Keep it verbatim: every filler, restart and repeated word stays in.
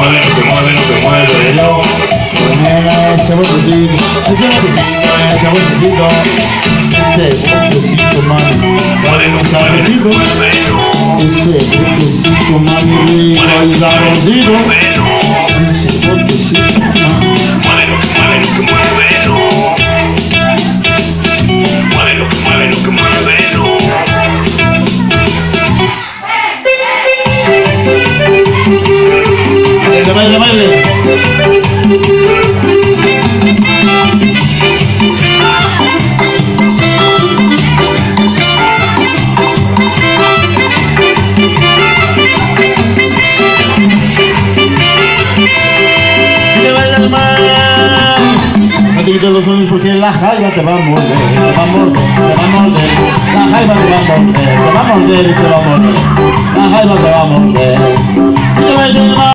mueve, no te mueve, no te mueve, yo. Nena, ese botecito, ese botecito, ese botecito, ese botecito, mami. Muévelo, Sabecito, ese botecito, mami, rico y sabrosito. Ese botecito, mami. Muévelo, muévelo, que muévelo. Muévelo, muévelo, que muévelo. Baile, baile, baile. No te quites los ojos porque la jaiba te va a morder, te va a morder, te va a morder. La jaiba te va a morder, te va a morder y te va a morder. La jaiba te va a morder. Si te ves